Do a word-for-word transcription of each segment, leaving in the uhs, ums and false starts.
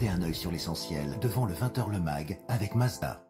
gardez un œil sur l'essentiel devant le vingt heures le mag avec Mazda.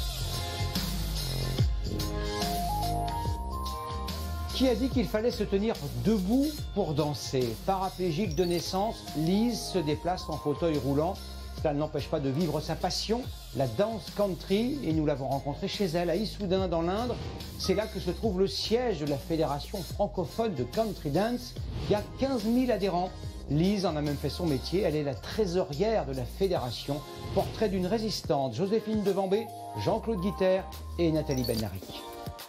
Qui a dit qu'il fallait se tenir debout pour danser? Paraplégique de naissance, Lise se déplace en fauteuil roulant. Cela ne l'empêche pas de vivre sa passion, la danse country, et nous l'avons rencontrée chez elle, à Issoudun, dans l'Indre. C'est là que se trouve le siège de la Fédération francophone de country dance. Il y a quinze mille adhérents. Lise en a même fait son métier. Elle est la trésorière de la fédération. Portrait d'une résistante, Joséphine Devambé, Jean-Claude Guiter et Nathalie Benaric.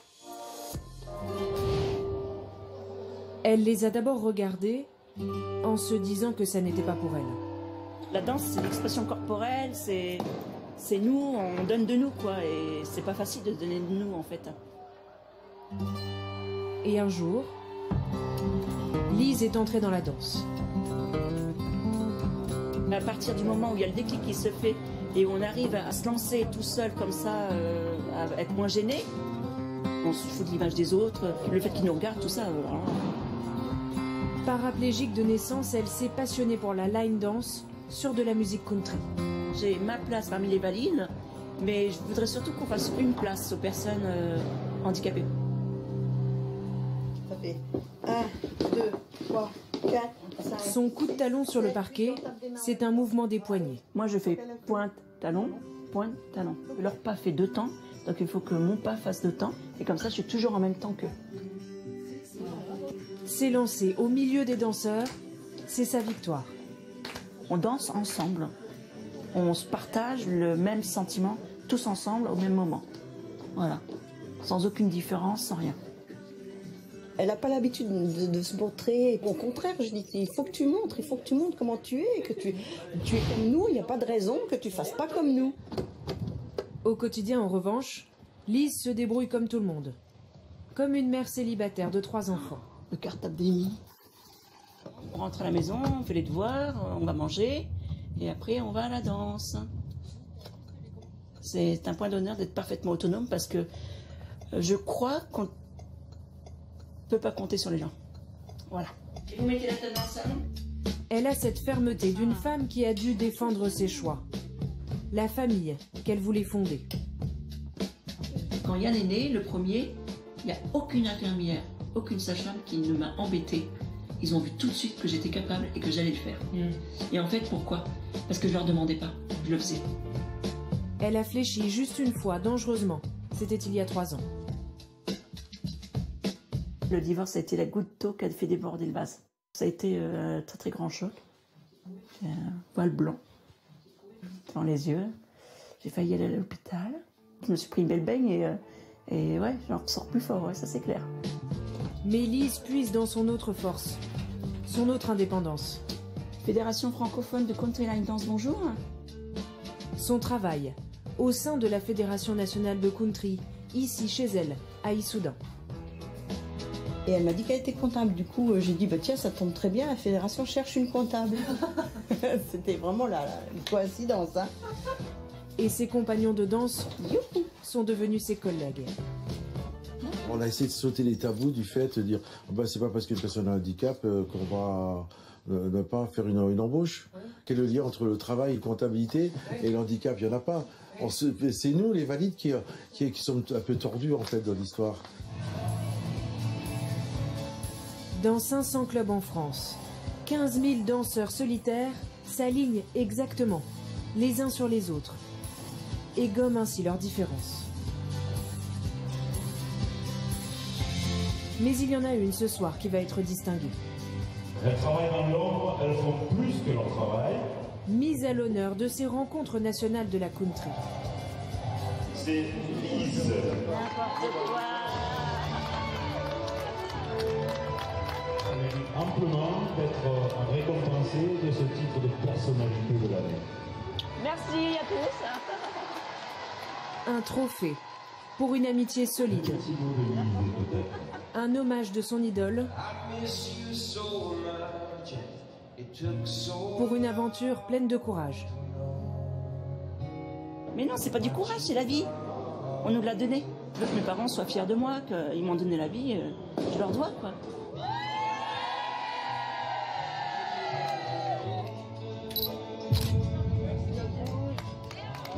Elle les a d'abord regardés en se disant que ça n'était pas pour elle. La danse, c'est l'expression corporelle, c'est c'est nous, on donne de nous, quoi. Et c'est pas facile de donner de nous, en fait. Et un jour, Lise est entrée dans la danse. Mais à partir du moment où il y a le déclic qui se fait et où on arrive à se lancer tout seul comme ça, euh, à être moins gêné, on se fout de l'image des autres, le fait qu'ils nous regardent, tout ça. Euh, Paraplégique de naissance, elle s'est passionnée pour la line dance sur de la musique country. J'ai ma place parmi les valides, mais je voudrais surtout qu'on fasse une place aux personnes euh, handicapées. Ça fait un, deux, trois, quatre, cinq. Son coup de talon sur le parquet, c'est un mouvement des poignets. Moi, je fais pointe, talon, pointe, talon. Leur pas fait deux temps, donc il faut que mon pas fasse deux temps, et comme ça, je suis toujours en même temps qu'eux. S'élancer au milieu des danseurs, c'est sa victoire. On danse ensemble. On se partage le même sentiment, tous ensemble, au même moment. Voilà. Sans aucune différence, sans rien. Elle n'a pas l'habitude de, de se montrer. Au contraire, je dis, il faut que tu montres, il faut que tu montres comment tu es, que tu, tu es comme nous, il n'y a pas de raison que tu ne fasses pas comme nous. Au quotidien, en revanche, Lise se débrouille comme tout le monde. Comme une mère célibataire de trois enfants. Le cartable d'Émilie. On rentre à la maison, on fait les devoirs, on va manger, et après on va à la danse. C'est un point d'honneur d'être parfaitement autonome parce que je crois qu'on ne peut pas compter sur les gens. Voilà. Et vous mettez la tête dans le salon ? Elle a cette fermeté d'une femme qui a dû défendre ses choix. La famille qu'elle voulait fonder. Quand Yann est né, le premier, il n'y a aucune infirmière, aucune sage-femme qui ne m'a embêtée. Ils ont vu tout de suite que j'étais capable et que j'allais le faire. Mm. Et en fait, pourquoi? Parce que je leur demandais pas, je le faisais. Elle a fléchi juste une fois, dangereusement. C'était il y a trois ans. Le divorce a été la goutte d'eau qui a fait déborder le vase. Ça a été euh, un très très grand choc. J'ai un voile blanc dans les yeux. J'ai failli aller à l'hôpital. Je me suis pris une belle baigne et, euh, et ouais, j'en ressors plus fort, ouais, ça c'est clair. Mais Lise puise dans son autre force, son autre indépendance. Fédération francophone de country line dance, bonjour. Son travail, au sein de la Fédération nationale de country, ici chez elle, à Issoudun. Et elle m'a dit qu'elle était comptable. Du coup, j'ai dit, bah, tiens, ça tombe très bien, la fédération cherche une comptable. C'était vraiment la, la une coïncidence. Hein. Et ses compagnons de danse youhou, sont devenus ses collègues. On a essayé de sauter les tabous du fait de dire oh ben, c'est pas parce qu'une personne a un handicap euh, qu'on va euh, ne pas faire une, une embauche. Oui. Quel est le lien entre le travail et la comptabilité? Oui. Et le handicap, il n'y en a pas. C'est nous, les valides, qui, qui, qui sommes un peu tordus en fait dans l'histoire. Dans cinq cents clubs en France, quinze mille danseurs solitaires s'alignent exactement, les uns sur les autres, et gomment ainsi leurs différences. Mais il y en a une ce soir qui va être distinguée. Elles travaillent dans l'ombre, elles font plus que leur travail. Mise à l'honneur de ces rencontres nationales de la country. C'est Lise. Elle mérite amplement d'être récompensée de ce titre de personnalité de l'année. Merci à tous. Un trophée pour une amitié solide. Un hommage de son idole pour une aventure pleine de courage. Mais non, c'est pas du courage, c'est la vie. On nous l'a donné. Je veux que mes parents soient fiers de moi, qu'ils m'ont donné la vie, je leur dois, quoi.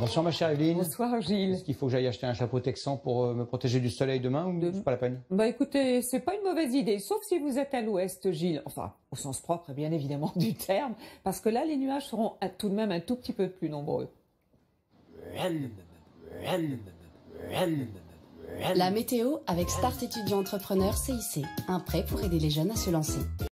Bonsoir ma chère Evelyne. Bonsoir Gilles. Est-ce qu'il faut que j'aille acheter un chapeau texan pour euh, me protéger du soleil demain ou De- c'est pas la peine? Bah écoutez, c'est pas une mauvaise idée, sauf si vous êtes à l'ouest Gilles. Enfin, au sens propre bien évidemment du terme, parce que là les nuages seront un- tout de même un tout petit peu plus nombreux. La météo avec Start Étudiant Entrepreneur C I C, un prêt pour aider les jeunes à se lancer.